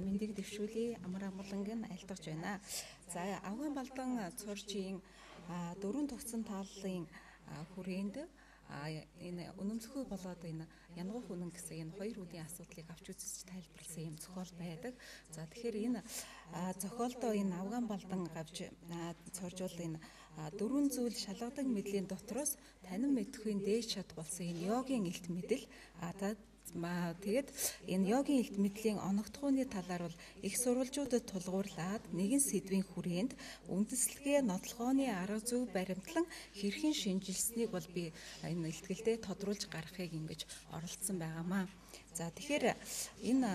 мэндийг дэвшүүлээ. Амар амгалангийн айлтгаж байна. За Авган Балдан цоржийн дөрвөн тогтсон тааллын хүрээнд энэ үнэмсэхүй болоод энэ янгух үнэн гэсэн энэ хоёр үеийн асуудлыг авч үзэж тайлбарласан юм зохиол байдаг. За тэгэхээр энэ зохиолдоо энэ Авган Балдан авч цоржуул энэ дөрвөн зүйл шалгадаг мэдлийн дотроос танин мэдхийн дээд шат болсон энэ йогийн илт мэдэл тэгээд энэ йогийн илт мэдлийн оногдохууны талаар бол их сурвалжуудад тулгуурлаад нэгэн сэдвийн хүрээнд үндэслэгээ нотлохооны арга зүй баримтлан хэрхэн шинжилсэнийг бол би энэ илтгэлдээ тодруулж гаргахыг ингэж оролдсон байгаамаа. За тэгэхээр энэ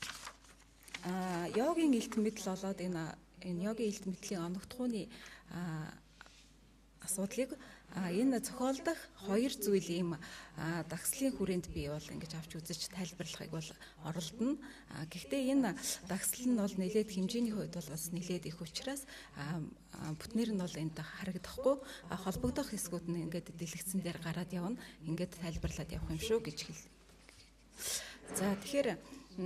йогийн илт мэдэл болоод энэ йогийн илт мэдлийн оногдохууны асуудлыг энэ зохиолдох хоёр зүйл ийм дагслын хүрээнд би бол ингэж авч үзэж тайлбарлахыг бол оролдоно. Гэхдээ энэ дагсал нь бол нэлээд хэмжээний хувьд бол бас нэлээд их учраас бүтнээр нь бол энд харагдахгүй холбогдох хэсгүүд нь ингээд дэлгэцэн дээр гараад явна. Ингээд тайлбарлаад явах юм шүү гэж хэл. За тэгэхээр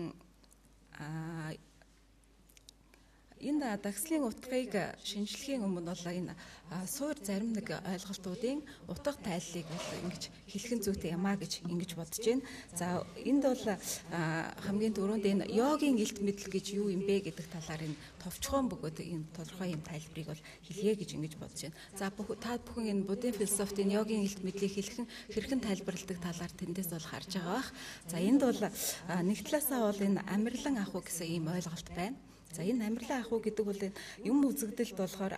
энэ дагслын утгыг шинжилхийн өмнө бол энэ суур зарим нэг ойлголтуудын утга тайллыг бол ингэж хэлхэн зүйтэй юмаа гэж ингэж бодож байна. За энд бол хамгийн түрүүнд энэ йогийн илт мэдэл гэж юу юм бэ гэдэг талаар энэ товчхон бөгөөд энэ тодорхой юм тайлбарыг бол хэлье гэж ингэж бодож байна. За та бүхэн энэ буддийн философийн йогийн илт мэдлийг хэрхэн тайлбарладаг талаар тэндээс бол харж байгаа бах. За энд бол нэг талаасаа бол энэ амирлан ах уу гэсэн ийм ойлголт байна. За энэ амирлан ах уу гэдэг бол юм үзэгдэлд болохоор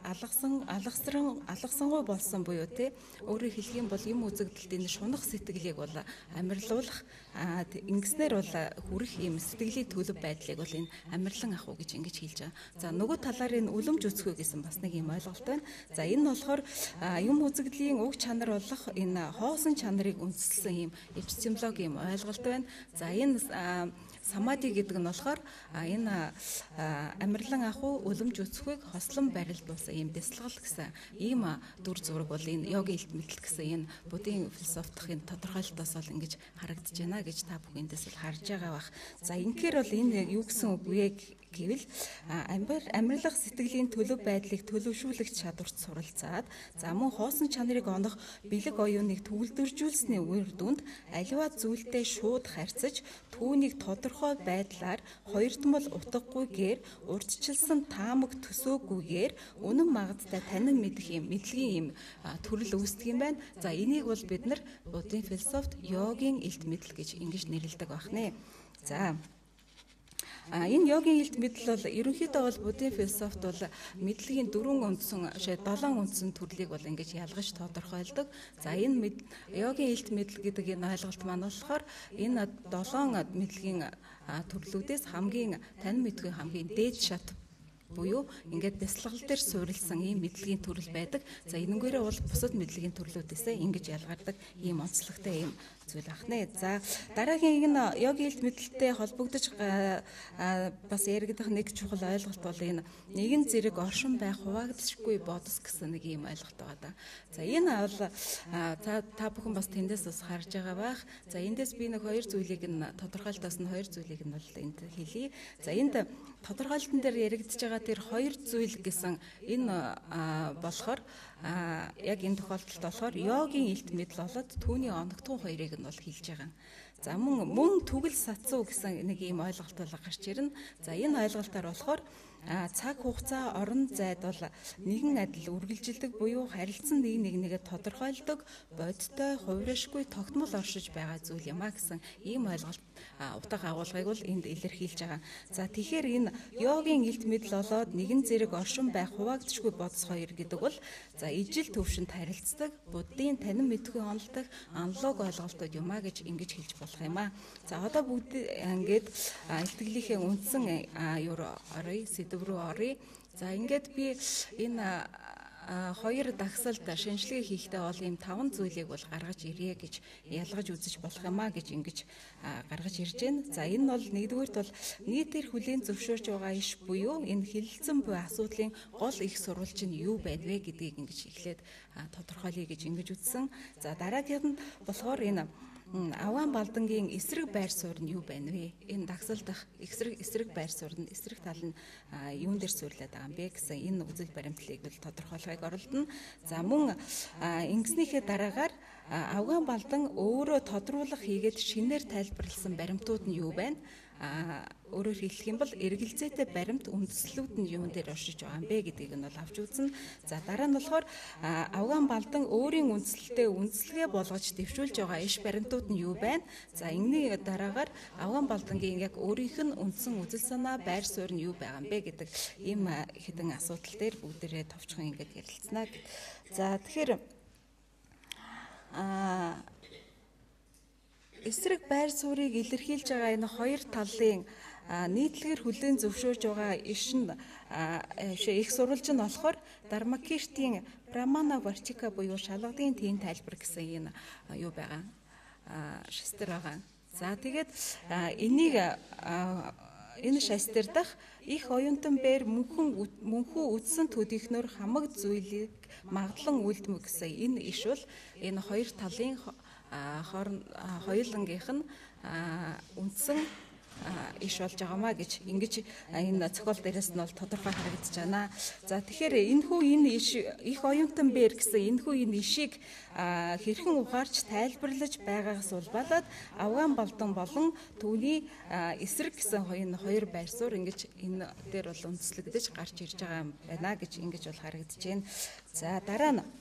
алгасангуй болсон буюу те өөрөөр хэлэх юм бол юм үзэгдэлд энэ шунах сэтгэлийг бол амирлуулах ингэснээр бол хүрэх юм сэтгэлийн төлөв байдлыг бол энэ амирлан ах уу гэж ингэж хэлж байгаа. За нөгөө талаар энэ үлэмж үсгүү гэсэн бас нэг юм ойлголт байна. За энэ нь болохоор юм үзэгдлийн уг чанар болох энэ хоосон чанарыг үндэслэн юм эпистемологи юм ойлголт байна. За энэ самади гэдэг нь болохоор энэ амирлан ах уу үлэмж үсхийг хослон барилдуулсан ийм дэслэгэл гэсэн ийм дүр зураг бол энэ йогийн илт мэдэл гэсэн энэ буддийн философийн тодорхойлолтоос бол ингэж харагдаж байна гэж та бүхэндээс бол харж байгаа бах. За инхээр бол энэ юу гэсэн үг вэ гэвэл амирлах сэтгэлийн төлөв байдлыг төлөвшүүлэх чадварт суралцаад за мөн хоосон чанарыг онох бэлэг оюуныг төвлөржүүлсэний үр дүнд аливаа зүйлтэй шууд харьцаж түүнийг тодорхой байдлаар хоёрдмол утгагүйгээр урьдчилсан таамаг төсөөгүйгээр үнэн магадтай танин мэдэх юм мэдлэгийн юм төрөл үүсдэг юм байна. За энийг бол бид нар буддийн философт йогийн илт мэдэл гэж ингэж нэрлэдэг байна. За энэ йогийн илт мэдэл бол ерөнхийдөө бол буддийн философт бол мэдлэгийн дөрвөн үндсэн долоон үндсэн төрлийг бол ингэж ялгаж тодорхойлдог. За энэ йогийн илт мэдэл гэдэг энэ ойлголт маань болохоор энэ долоон мэдлэгийн төрлүүдээс хамгийн танин мэдхийн хамгийн дээд шат буюу ингээд бяцлагал дээр суурилсан ийм мэдлэгийн төрөл байдаг. За энэнгээрээ бол бусад мэдлэгийн төрлүүдээсээ ингэж ялгардаг ийм онцлогтой ийм зүйл ахнаа. За дараагийн энэ йогийн илт мэдэлтэй холбогдож бас яригдах нэг чухал ойлголт бол энэ нэгэн зэрэг оршин байх хуваагдшгүй бодос гэсэн нэг ийм ойлголт байгаа да. За энэ бол та бүхэн бас тэндээс бас харж байгаа бах. За эндээс би нэг хоёр зүйлийг нь тодорхойлтоос нь хоёр зүйлийг нь бол энд хэлье. За энд тодорхойлолтын дээр яригдж байгаа тэр хоёр зүйл гэсэн энэ болохоор яг энэ тохиолдолд болохоор йогийн илт мэдэл болоод түүний оногдхон хоёрыг нь бол хэлж байгаа. За мөн түгэл сацуу гэсэн нэг ийм ойлголт бол гарч ирнэ. За энэ ойлголтоор болохоор цаг хугацаа орон зайд бол нэгэн адил үргэлжилдэг буюу харилцан нэгээ тодорхойлдог бодиттой хувиршгүй тогтмол оршиж байгаа зүйл юм а гэсэн ийм ойлголт утга агуулгыг бол энд илэрхийлж байгаа. За тэгэхээр энэ йогийн илт мэдэл болоод нэгэн зэрэг оршин байх хуваагдшгүй бодос хоёр гэдэг бол за ижил төвшөнд харилцдаг буддийн танин мэдхийн онолдог аналог ойлголтууд юм а гэж ингэж хэлж болох юм а. За одоо бүгд ингээд илтгэлийнхээ үндсэн оръё сэдв рүү оръё. За ингээд би энэ хоёр дагсалд шинжилгээ хийхдээ бол ийм 5 зүйлийг бол гаргаж ирье гэж ялгаж үзэж болох юм а гэж ингэж гаргаж ирж байна. За энэ бол нэгдүгээрт бол нийтээр хүлээн зөвшөөрч байгаа иш буюу энэ хэлэлцэн буй асуудлын гол их сурвалж нь юу байна вэ гэдгийг ингэж эхлээд тодорхойлъё гэж ингэж үзсэн. За дараагийнх нь болохоор энэ Аваан Балдангийн эсрэг байр суурь нь юу байна вэ? Энэ дагсалдах эсрэг байр суурь нь эсрэг тал нь юун дээр суйрлаад байгаа юм бэ гэсэн энэ үзэл баримтлалыг бол тодорхойлохыг оролдоно. За мөн ингэснийхээ дараагаар Аваан Балдан өөрөө тодруулах хийгээд шинээр тайлбарласан баримтууд нь юу байна? Өөрөөр хэлэх юм бол эргэлзээтэй баримт үндэслэлүүд нь юун дээр оршиж байгаа юм бэ гэдгийг нь бол авч үзнэ. За дараа нь болохоор Аваан Балдан өөрийн үндэслэлтэй үндэслэгээ болгож дэвшүүлж байгаа иш баримтууд нь юу байна? За энэний дараагаар Аваан Балдангийн яг өөрийнх нь үндсэн үзэл санаа байр суурь нь юу байгаа юм бэ гэдэг ийм хэдэн асуудал дээр бүгдээрээ товчхон ингэж ярилцсанаа. За тэгэхээр эсрэг байр суурийг илэрхийлж байгаа энэ хоёр талын нийтлэгээр хүлээн зөвшөөрж байгаа иш нь их сурвалж нь болохоор Дармакиртийн Прамана Варчика буюу шалгадын тийн тайлбар гэсэн энэ юу байгаа шастер байгаа. За тэгээд энийг энэ шастер дах их оюутан бээр мөнхүү үдсэн төдийхнөр хамаг зүйлийг магадлан үлдмэг гэсэн энэ иш бол энэ хоёр талын хоёулангийнх нь үндсэн иш болж байгаамаа гэж ингэж энэ зохиол дээрээс нь бол тодорхой харагдаж байна. За тэгэхээр энэ иш их оюутан бээр гэсэн энэ ишийг хэрхэн ухаарч тайлбарлаж байгаагаас улбалаад Аваан Балдан болон түүний эсрэг гэсэн хоёр байр суурь ингэж энэ дээр бол үндэслэгдэж гарч ирж байгаа юм байна гэж ингэж бол харагдаж байна. За дараа нь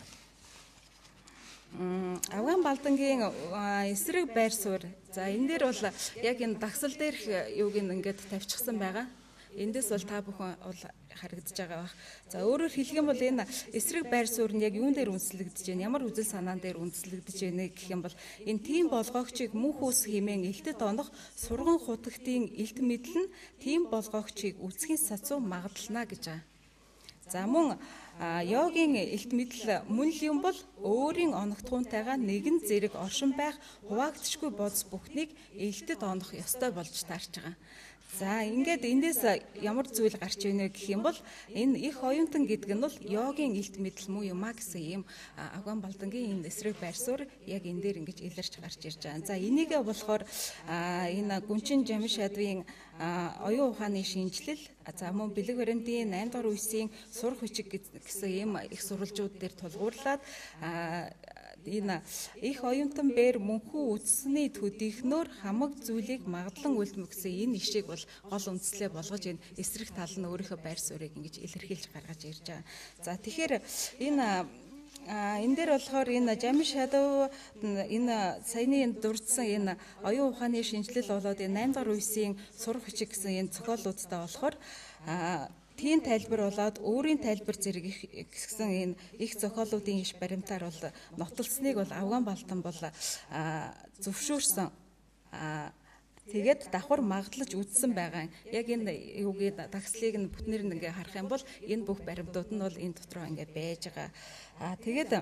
Аваан Балдангийн эсрэг байр суурь. За энэ дээр бол яг энэ дагсал дээрх юуг ингээд тавьчихсан байгаа. Эндээс бол та бүхэн бол харагдаж байгаа бах. За өөрөөр хэлэх юм бол энэ эсрэг байр суурь нь яг юун дээр үндэслэгдэж байна? Ямар үзэл санаан дээр үндэслэгдэж байна гэх юм бол энэ тийм болгоогчийг мөнх ус хэмээн элтэд онох сурган хутагтын элт мэдэл нь тийм болгоогчийг үсгийн сацуу магадлана гэж байгаа. За мөн йогийн элт мэдэл мөн л юм бол өөрийн оногтхуунтайгаа нэгэн зэрэг оршин байх хуваагдшгүй бодис бүхнийг элтэд онох ёстой болж таарч байгаа. За ингээд эндээс ямар зүйл гарч ийнэ гэх юм бол энэ их оюутан гэдэг нь бол йогийн элт мэдэл муу юм а гэсэн ийм Аваан Балдангийн энэ эсрэг байр суурь яг энэ дээр ингэж илэрч гарч ирж байгаа. За энийгээ болохоор энэ Гүнчин Жамшадвын оюун ухааны шинжилэл за мөн бэлэг баримтын 8 дугаар үеийн сурах хүчиг гэсэн ийм их сурвалжууд дээр тулгуурлаад энэ их оюутан бээр мөнхүү үдсний төдийхнөр хамаг зүйлийг магадлан үлдмэх гэсэн энэ ишийг бол гол үндслээ болгож энэ эсрэг тал нь өөрийнхөө байр суурийг ингэж илэрхийлж гаргаж ирж байгаа. За тэгэхээр энэ дээр болохоор энэ Жамшадв энэ саяны дурдсан энэ оюун ухааны шинжилэл болоод энэ 8 дугаар үеийн сурах хүчиг гэсэн энэ зохиолуудтай болохоор тийм тайлбар болоод өөрийн тайлбар зэрэг гэсэн энэ их зохиолуудын иш баримтаар бол нотолсныг бол Аваан Балдан бол зөвшөөрсөн. Тэгээд давхар магадлаж үдсэн байгаа. Яг энэ юугийн дагслыг нь бүтнээр нь ингээ харах юм бол энэ бүх баримтууд нь бол энэ дотроо ингээ байж байгаа. Тэгээд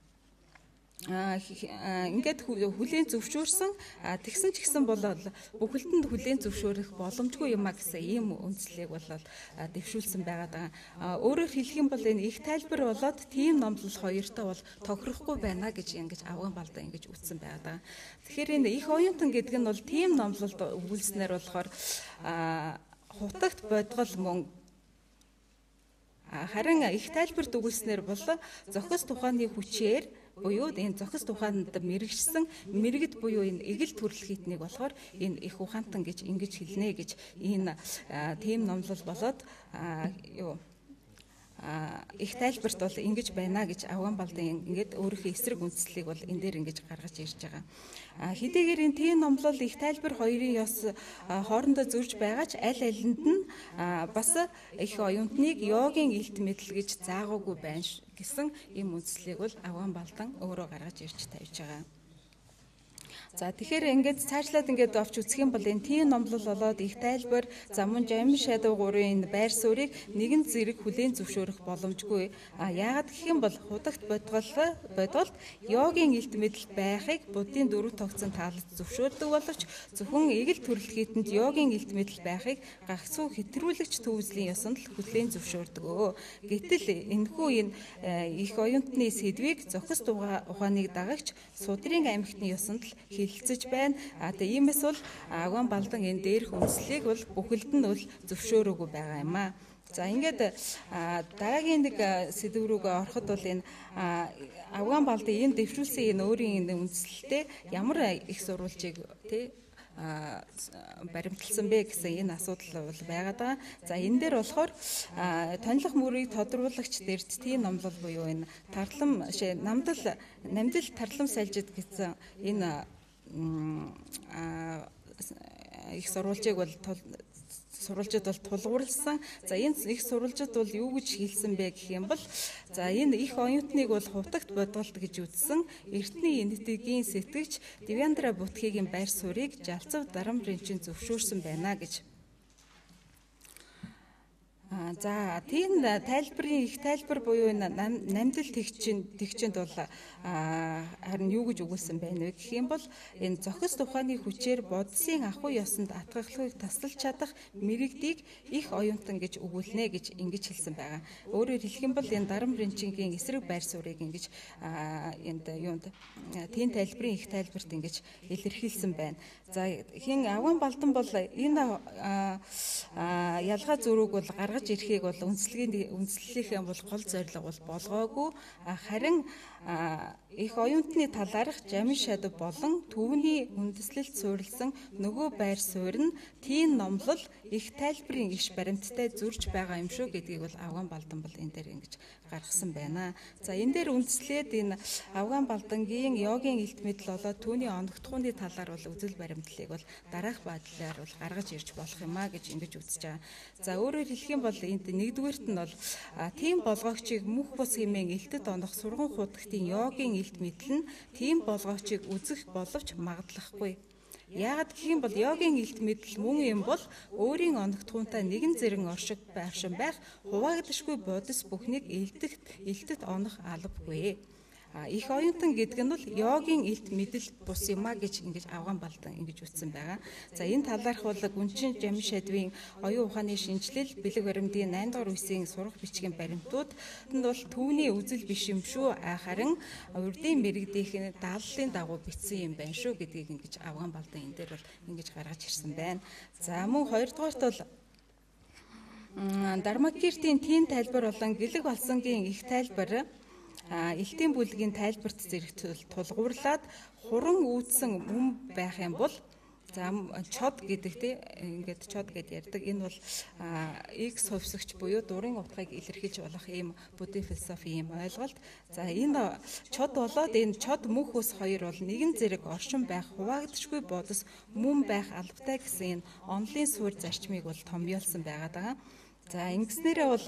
ингээд хүлээн зөвшөөрсөн тэгсэн ч гэсэн бол бүхэлдэнд хүлээн зөвшөөрөх боломжгүй юм а гэсэн ийм үндслийг бол дэвшүүлсэн байгаа. Өөрөөр хэлэх юм бол энэ их тайлбар болоод тийм номлол хоёртой бол тохирохгүй байна гэж ингэж Аваан Балдан ингэж үтсэн байгаа. Тэгэхээр энэ их оюутан гэдэг нь бол тийм номлолд өгүүлснээр болохоор хутагт бодгол мөн харин их тайлбарт өгүүлснээр бол зохис тухааны хүчээр буюу энэ зохис тухайд мэрэгчсэн мэрэгд буюу энэ эгэл төрөл хийтнийг болохоор энэ их ухаантан гэж ингэж хэлнэ гэж энэ тийм номлол болоод их тайлбарт бол ингэж байна гэж Аваан Балдан ингээд өөрийнхөө эсрэг үндслийг бол энэ дээр ингэж гаргаж ирж байгаа. Хэдийгээр энэ тийм номлол их тайлбар хоёрын ёс хоорондоо зөрж байгаа ч аль алинд нь бас их оюутныг йогийн элт мэдэл гэж заагаагүй байна гэсэн ийм үндслийг бол Аваан Балдан өөрөө гаргаж ирж тавьж байгаа. За тэгэхээр ингээд цаашлаад ингээд авч үзэх юм бол энэ тийм номлол болоод их тайлбар замун Жамшадв 3-ын энэ байр суурийг нэгэн зэрэг хүлээн зөвшөөрөх боломжгүй. Яагаад гэх юм бол худагт бодвол йогийн элт мэдэл байхыг буддийн дөрөв тогтсон таалж зөвшөөрдөг боловч зөвхөн эгэл төрөл хийтэнд йогийн элт мэдэл байхыг гагцхүү хэтрүүлэгч төвөзлийн ёсонд л хүлээн зөвшөөрдөг. Гэтэл энэхүү энэ их оюутны сэдвийг зохис ухааныг дагагч судрын амьтны ёсонд л хилцэж байна. Тэгээ иймээс бол Авгаан Балдан энэ дээрх үндслийг бол бүхэлд нь бол зөвшөөрөөгүй байгаа юм аа. За ингээд дараагийн нэг сэдв рүүгээ ороход бол энэ Авгаан Балдан энэ дэвшүүлсэн энэ өөрийн энэ үндслэлтэй ямар их сурвалжийг баримталсан бэ гэсэн энэ асуудал бол байгаад байгаа. За энэ дээр болохоор тонилох мөрийг тодруулагч дэрдтийн номлол буюу энэ тарлам намдал тарлам салжид гэсэн энэ их сурвалжийг бол сурвалжид бол тулгуурласан. За энэ их сурвалжид бол юу гэж хэлсэн бэ гэх юм бол за энэ их оюутныг бол хувтагт бодголт гэж үзсэн эртний энэтхэгийн сэтгэгч Девяндра Будхигийн байр суурийг Жалцав Дарамринчин зөвшөөрсөн байна гэж. За тийм тайлбарын их тайлбар буюу энэ намдал тэгчэнд бол харин юу гэж өгүүлсэн байна вэ гэх юм бол энэ зохис тухайны хүчээр бодисын ахуй ёсонд атгахлахыг таслаж чадах мэрэгдийг их оюутан гэж өгүүлнэ гэж ингэж хэлсэн байгаа. Өөрөөр хэлэх юм бол энэ Дарамринчингийн эсрэг байр суурийг ингэж энд юунд тийм тайлбарын их тайлбарт ингэж илэрхийлсэн байна. За хин Авгаан Балдан бол энэ ялгаа зөрүүг бол гаргаж ирэхийг бол үндслэлийнхээ бол гол зорилго бол болгоогүй. Харин их оюутны талаарх Жамин Шадав болон түүний үндэслэлд суурилсан нөгөө байр суурь нь тийм номлол их тайлбарын иш баримттай зурж байгаа юм шүү гэдгийг бол Авгаан Балдан бол энэ дээр ингэж гаргасан байна. За энэ дээр үндэслээд энэ Авгаан Балдангийн йогийн илт мэдл болоод түүний оногдохууны талаар бол үзэл баримтлалыг бол дараах байдлаар бол гаргаж ирж болох юм а гэж ингэж үзэж байгаа. За өөрөөр хэлэх юм бол энд нэгдүгээрт нь бол тийм болгоогчийг мөх бус хэмээн илтэд онох сургууль худагтын йогийн илт мэдл нь тийм болгоогчийг үзэх боловч магадлахгүй. Яагаад гэх юм бол йогийн илт мэдл мөн юм бол өөрийн оногдохуунтай нэгэн зэрэг оршин байх хуваагдашгүй бодис бүхнийг илтэд онох албагүй. Их оюутан гэдэг нь бол йогийн илт мэдэл бус юм а гэж ингэж Авгаан Балдан ингэж үтсэн байгаа. За энэ талаарх бол Гүнчин Жамин Шадвын оюун ухааны шинжилэл бэлэг баримтын 8 дугаар үеийн сурах бичгийн баримтууд нь бол түүний үзэл биш юм шүү. Харин урдын мэрэгдийнх нь дааллын дагуу бичсэн юм байна шүү гэдгийг ингэж Авгаан Балдан энэ дээр бол ингэж гаргаж ирсэн байна. За мөн хоёрдугаарт бол Дармакиртийн тийм тайлбар болон гэлэг балсангийн их тайлбар элтийн бүлгийн тайлбарт зэрэг тулгуурлаад хуран үүдсэн мөн байх юм бол за чод гэдэг тийм ингээд чод гэд ярьдаг. Энэ бол X хувьсагч буюу дурын утгыг илэрхийлж болох ийм буддийн философи ийм ойлголт. За энэ чод болоод энэ чод мөх ус хоёр бол нэгэн зэрэг оршин байх хуваагдшгүй бодос мөн байх албатай гэсэн энэ онлын суурь зарчмыг бол томьёолсон байгаад байгаа. За ингэснээрээ бол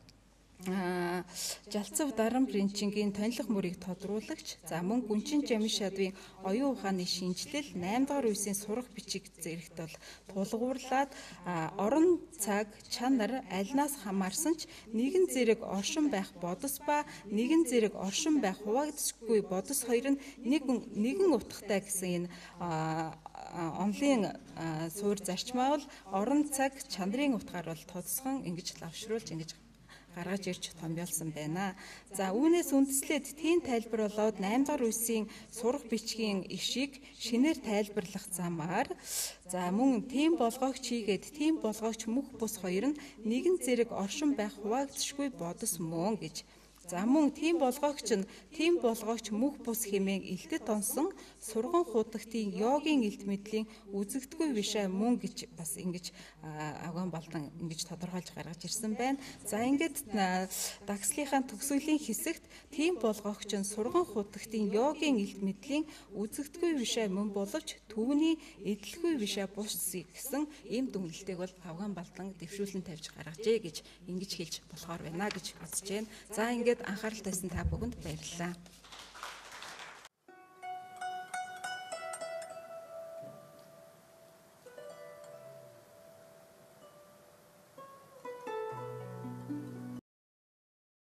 Жалцав Дарамринчингийн тонилох мөрийг тодруулагч за мөн Гүнчин Жамин Шадвын оюун ухааны шинжилэл 8 дугаар үеийн сурах бичиг зэрэгт бол тулгуурлаад орон цаг чанар альнаас хамаарсан ч нэгэн зэрэг оршин байх бодос ба нэгэн зэрэг оршин байх хуваагдсгүй бодос хоёр нь нэгэн утгатай гэсэн энэ онлын суурь зарчмаа бол орон цаг чанарын утгаар бол тодсгон ингэж лавшруулж ингэж гаргаж ирж томьёолсон байна. За үүнээс үндэслээд тийм тайлбар болоод 8 дугаар үеийн сурах бичгийн ишийг шинээр тайлбарлах замаар за мөн тийм болгоогч хийгээд тийм болгоогч мөх бус хоёр нь нэгэн зэрэг оршин байх хуваагдшгүй бодос мөн гэж. За мөн тийм болгоогч нь тийм болгоогч мөх бус хэмээн илтэд онсон сургууль худагтын йогийн илт мэдлийн үзэгдгүй вишаа мөн гэж бас ингэж Авгаан Балдан ингэж тодорхойлж гаргаж ирсэн байна. За ингээд дагслынхаа төгсгөлийн хэсэгт тийм болгоогч нь сургууль худагтын йогийн илт мэдлийн үзэгдгүй вишаа мөн боловч түүний эдлэхгүй вишаа бус гэсэн ийм дүгнэлтийг бол Авгаан Балдан дэвшүүлэн тавьж гаргажээ гэж ингэж хэлж болохоор байна гэж үзэж байна. За ингээд анхаарал тавьсан та бүхэнд баярлалаа.